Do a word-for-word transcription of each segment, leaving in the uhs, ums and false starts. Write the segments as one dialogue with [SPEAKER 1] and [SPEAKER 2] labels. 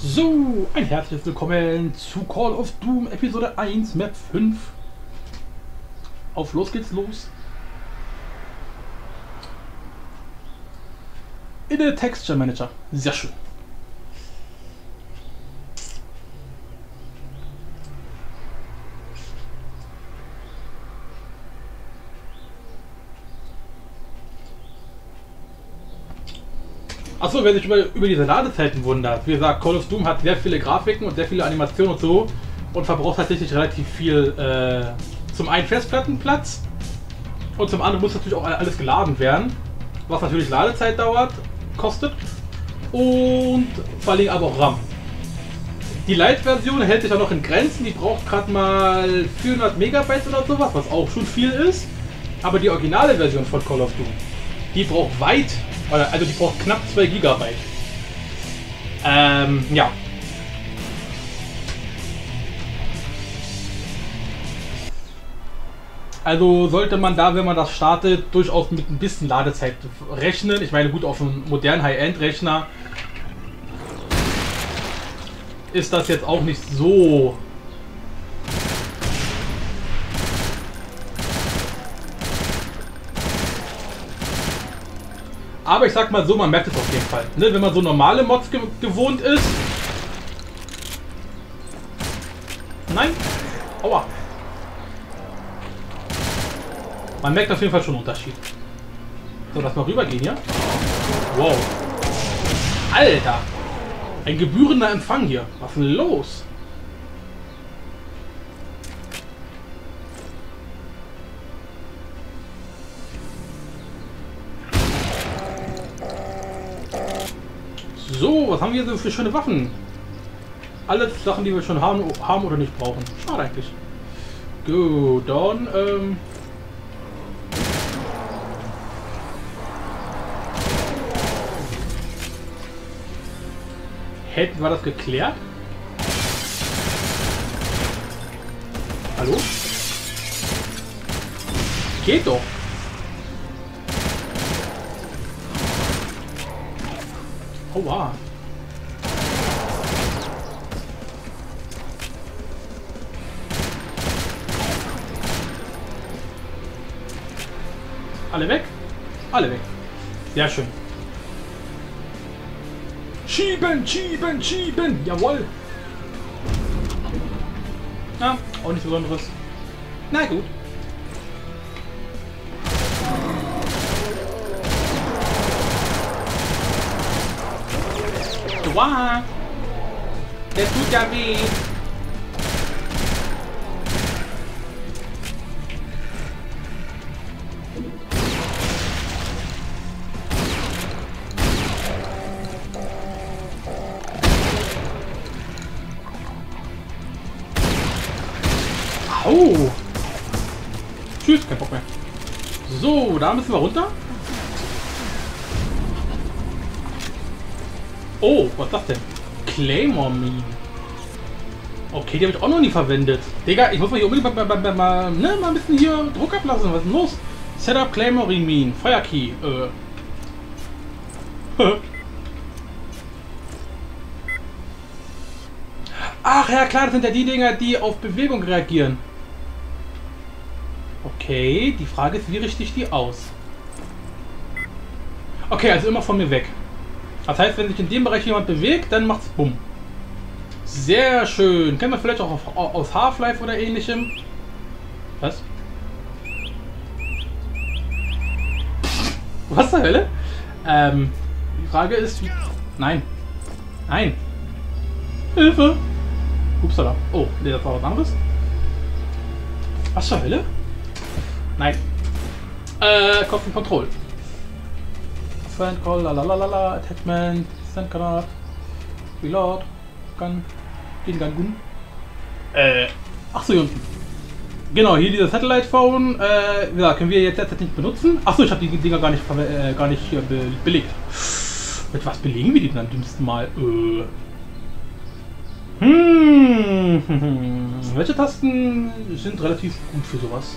[SPEAKER 1] So, ein herzliches Willkommen zu Call of Doom Episode eins, Map fünf. Auf los geht's los. In der Texture Manager. Sehr schön. Achso, wer sich über, über diese Ladezeiten wundert. Wie gesagt, Call of Doom hat sehr viele Grafiken und sehr viele Animationen und so und verbraucht tatsächlich relativ viel, äh, zum einen Festplattenplatz und zum anderen muss natürlich auch alles geladen werden, was natürlich Ladezeit dauert, kostet und vor allem aber auch RAM. Die Lite-Version hält sich ja noch in Grenzen, die braucht gerade mal vierhundert Megabyte oder sowas, was auch schon viel ist, aber die originale Version von Call of Doom, die braucht weit, also die braucht knapp zwei Gigabyte. Ähm, ja. Also sollte man da, wenn man das startet, durchaus mit ein bisschen Ladezeit rechnen. Ich meine, gut, auf einem modernen High-End-Rechner ist das jetzt auch nicht so... Aber ich sag mal so, man merkt es auf jeden Fall. Ne? Wenn man so normale Mods ge gewohnt ist. Nein. Aua. Man merkt auf jeden Fall schon einen Unterschied. So, lass mal rübergehen hier. Wow. Alter. Ein gebührender Empfang hier. Was ist denn los? So, was haben wir denn für schöne Waffen? Alle Sachen, die wir schon haben, haben oder nicht brauchen. Schade eigentlich. Gut, dann, ähm... hätten wir das geklärt? Hallo? Geht doch. Oh wow. Alle weg? Alle weg. Sehr schön. Schieben, schieben, schieben. Jawohl. Na, auch nichts Besonderes. Na gut. Wow. Der tut ja weh. Au. Tschüss, kein Bock mehr. So, da müssen wir runter. Oh, was ist das denn? Claymore Mine. Okay, die habe ich auch noch nie verwendet. Digga, ich muss mal hier unbedingt mal, mal, mal, ne, mal ein bisschen hier Druck ablassen. Was ist denn los? Setup Claymore Mine. Fire Key. Äh. Ach ja, klar, das sind ja die Dinger, die auf Bewegung reagieren. Okay, die Frage ist, wie richte ich die aus? Okay, also immer von mir weg. Das heißt, wenn sich in dem Bereich jemand bewegt, dann macht's bumm. Sehr schön. Kennt man vielleicht auch auf, aus Half-Life oder ähnlichem. Was? Was zur Hölle? Ähm, die Frage ist, wie... Nein. Nein. Hilfe. Upsala. Oh, nee, das war was anderes. Was zur Hölle? Nein. Äh, Kopf und Control. Send Call, lalalala, Attachment, Send Granat, Reload, Gun, Gun, Gun, Gun. Äh, achso, hier unten. Genau, hier dieses Satellite Phone, äh, ja, können wir jetzt derzeit nicht benutzen. Achso, ich habe die Dinger gar nicht, äh, gar nicht hier be belegt. Mit was belegen wir die denn am dümmsten Mal? Äh. Hm, welche Tasten sind relativ gut für sowas?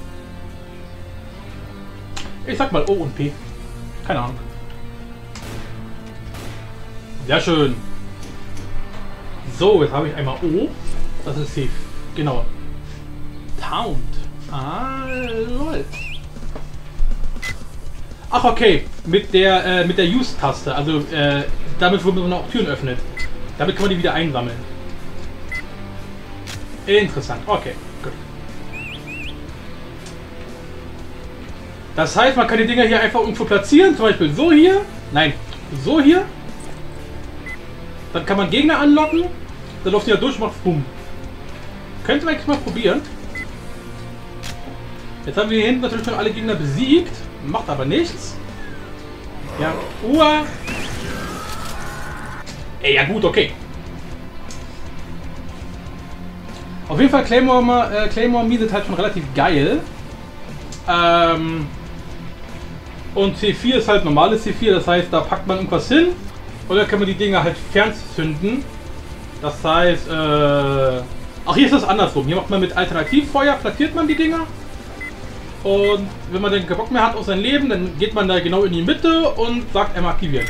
[SPEAKER 1] Ich sag mal O und P. Keine Ahnung. Sehr schön. So, jetzt habe ich einmal O. Das ist safe. Genau. Taunt. Ah, lol. Ach, okay. Mit der, äh, mit der Use-Taste. Also, äh, damit, wo man auch Türen öffnet. Damit kann man die wieder einsammeln. Interessant. Okay, gut. Das heißt, man kann die Dinger hier einfach irgendwo platzieren. Zum Beispiel so hier. Nein, so hier. Dann kann man Gegner anlocken. Dann läuft die da durch und macht Bumm. Könnte man eigentlich mal probieren. Jetzt haben wir hier hinten natürlich schon alle Gegner besiegt. Macht aber nichts. Ja, Uhr. Ey, ja gut, okay. Auf jeden Fall Claymore, äh, Claymore Mine sind halt schon relativ geil. Ähm, und C vier ist halt normales C vier, das heißt, da packt man irgendwas hin und dann kann man die Dinger halt fernzünden. Das heißt, äh, ach, hier ist es andersrum. Hier macht man mit Alternativfeuer, platziert man die Dinger. Und wenn man dann keinen Bock mehr hat auf sein Leben, dann geht man da genau in die Mitte und sagt einmal aktivieren.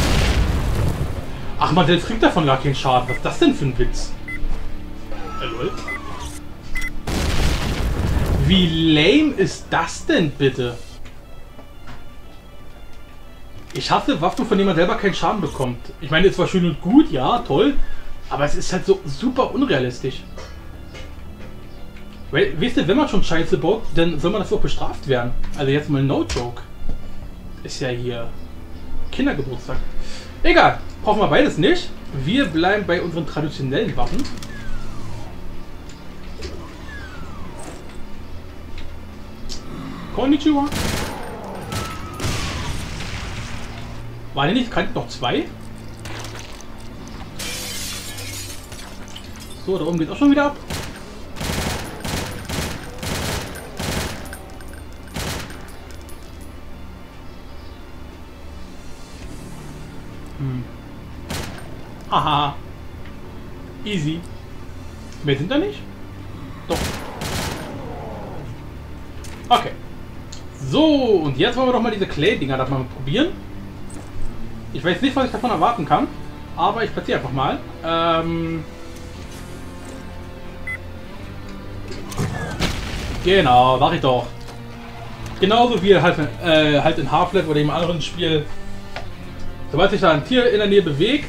[SPEAKER 1] Ach man, selbst kriegt davon gar keinen Schaden. Was ist das denn für ein Witz? Äh, lol. Wie lame ist das denn bitte? Ich hasse Waffen, von denen man selber keinen Schaden bekommt. Ich meine, es war schön und gut, ja, toll. Aber es ist halt so super unrealistisch. Weil, wisst ihr, wenn man schon Scheiße baut, dann soll man das auch bestraft werden. Also jetzt mal no joke. Ist ja hier Kindergeburtstag. Egal, brauchen wir beides nicht. Wir bleiben bei unseren traditionellen Waffen. Konnichiwa. War nicht kann noch zwei? So, da oben geht auch schon wieder ab. Hm. Haha. Easy. Mehr sind da nicht? Doch. Okay. So, und jetzt wollen wir doch mal diese Clay-Dinger da mal probieren. Ich weiß nicht, was ich davon erwarten kann, aber ich platziere einfach mal. Ähm genau, mach ich doch. Genauso wie halt, äh, halt in Half-Life oder im anderen Spiel. Sobald sich da ein Tier in der Nähe bewegt,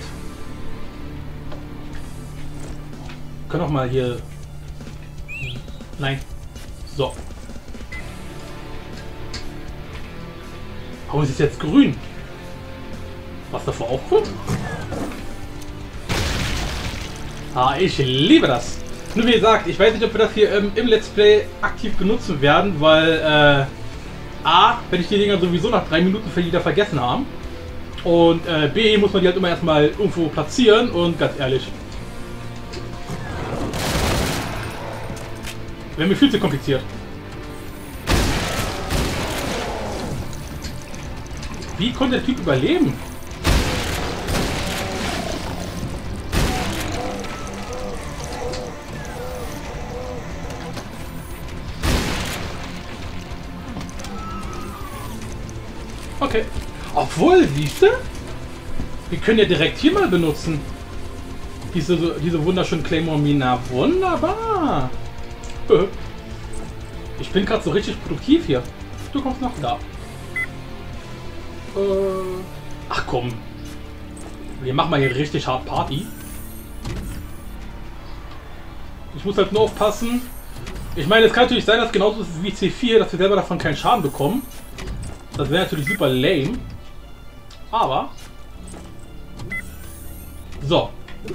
[SPEAKER 1] können auch mal hier. Nein. So. Warum ist es jetzt grün? Was davor auch grün? Ah, ich liebe das. Nur wie gesagt, ich weiß nicht, ob wir das hier ähm, im Let's Play aktiv benutzen werden, weil äh, A, wenn ich die Dinger sowieso nach drei Minuten wieder vergessen haben. Und äh, B, muss man die halt immer erstmal irgendwo platzieren und ganz ehrlich. Wäre mir viel zu kompliziert. Wie konnte der Typ überleben? Okay. Obwohl, siehst du? Wir können ja direkt hier mal benutzen. Diese, diese wunderschönen Claymore Mina. Wunderbar. Ich bin gerade so richtig produktiv hier. Du kommst noch da. Ach komm. Wir machen mal hier richtig hart Party. Ich muss halt nur aufpassen. Ich meine, es kann natürlich sein, dass genauso ist wie C vier, dass wir selber davon keinen Schaden bekommen. Das wäre natürlich super lame. Aber. So.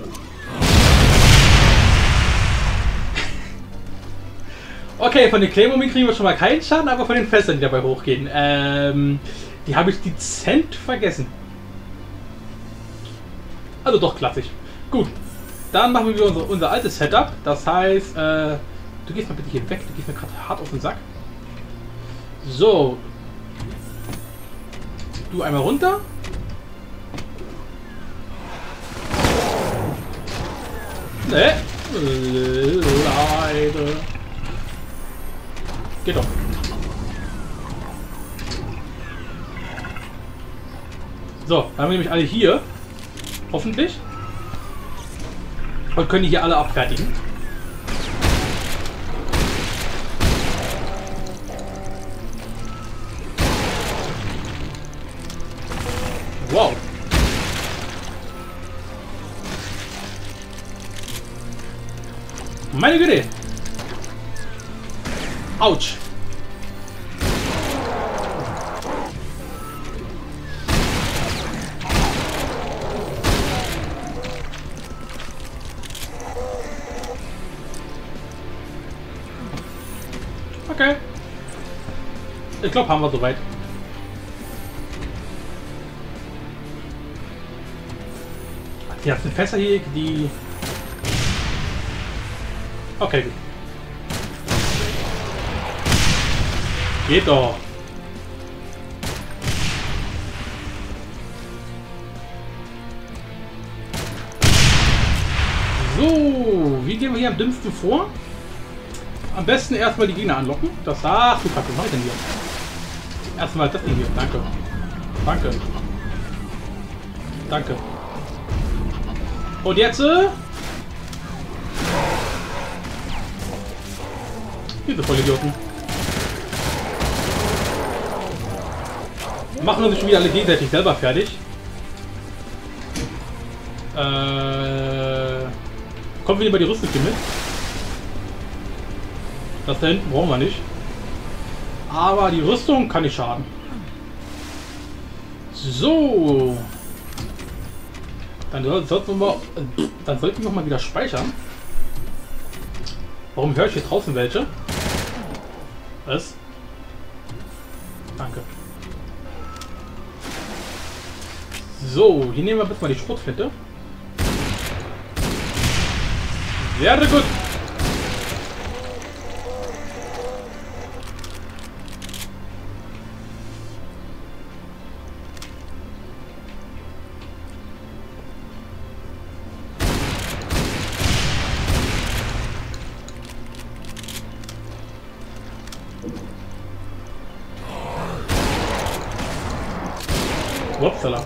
[SPEAKER 1] Okay, von den Claymore kriegen wir schon mal keinen Schaden, aber von den Fässern, die dabei hochgehen. Ähm, die habe ich dezent vergessen. Also doch klassisch. Gut. Dann machen wir unser, unser altes Setup. Das heißt, äh, du gehst mal bitte hier weg. Du gehst mir gerade hart auf den Sack. So. Du einmal runter. Ne? Leider. Geht doch. So, dann haben wir nämlich alle hier. Hoffentlich. Und können die hier alle abfertigen. Wow. Meine Güte. Autsch. Okay. Ich glaube, haben wir soweit. Die ganzen Fässer hier, die... Okay, gut. Geht doch. So, wie gehen wir hier am dümmsten vor? Am besten erstmal die Gegner anlocken. Das, ach du Kacke, was mach ich denn hier? Erstmal das Ding hier. Danke. Danke. Danke. Und jetzt? Äh, diese Vollidioten. Machen uns schon wieder alle gegenseitig selber fertig. Äh, kommen wir über die Rüstung mit. Das da hinten brauchen wir nicht. Aber die Rüstung kann nicht schaden. So. Dann sollten wir, dann sollten wir noch mal wieder speichern. Warum höre ich hier draußen welche? Was? Danke. So, hier nehmen wir jetzt mal die Schrotflinte. Sehr gut. Upsala.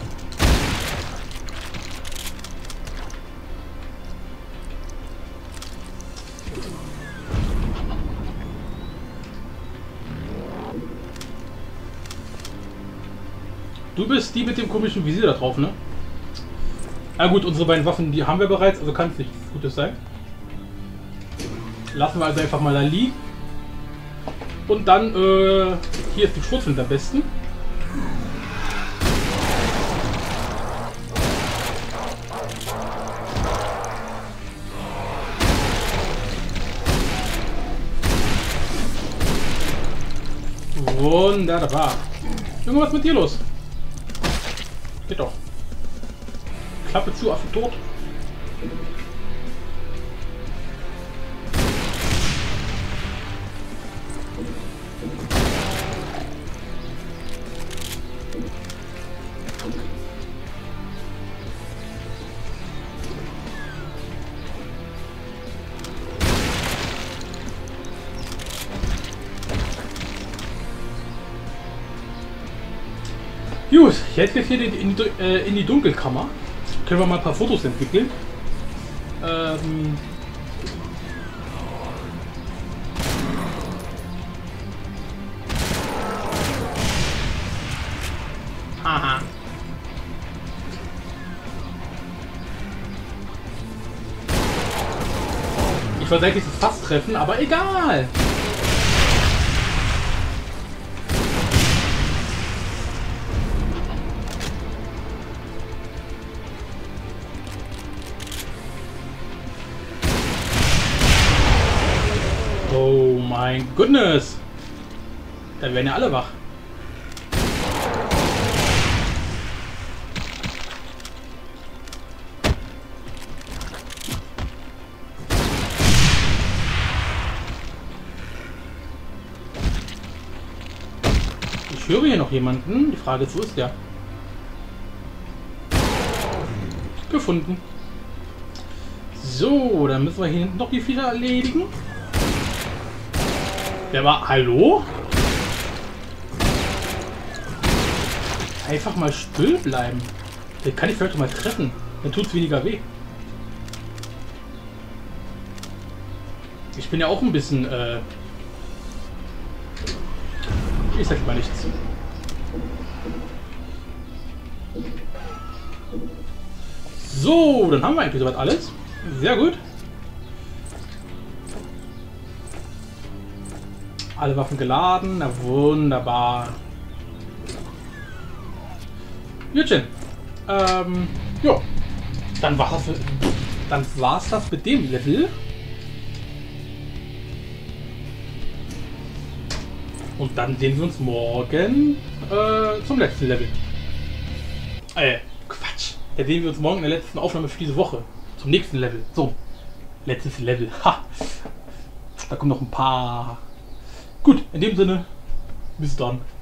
[SPEAKER 1] Du bist die mit dem komischen Visier da drauf, ne? Na gut, unsere beiden Waffen, die haben wir bereits, also kann es nichts Gutes sein. Lassen wir also einfach mal da liegen. Und dann, äh, hier ist die Schrotflinte am besten. Wunderbar. Junge, was ist mit dir los? Geht doch. Klappe zu, Affe tot. Gut, jetzt geht's hier in die, äh, in die Dunkelkammer. Können wir mal ein paar Fotos entwickeln. Ähm Haha. Ich wollte eigentlich das Fass treffen, aber egal. Oh mein Goodness! Da werden ja alle wach. Ich höre hier noch jemanden. Die Frage ist, wo ist der? Gefunden. So, dann müssen wir hier hinten noch die Viecher erledigen. Der war... Hallo? Einfach mal still bleiben. Den kann ich vielleicht mal treffen. Dann tut's weniger weh. Ich bin ja auch ein bisschen, äh... Ich sag mal nichts. So, dann haben wir eigentlich soweit alles. Sehr gut. Alle Waffen geladen. Na wunderbar. Jutchen. Ähm, jo. Dann war's das, dann war's das mit dem Level. Und dann sehen wir uns morgen äh, zum letzten Level. Äh, Quatsch. Da sehen wir uns morgen in der letzten Aufnahme für diese Woche. Zum nächsten Level. So. Letztes Level. Ha. Da kommen noch ein paar. Gut, in dem Sinne. Bis dann.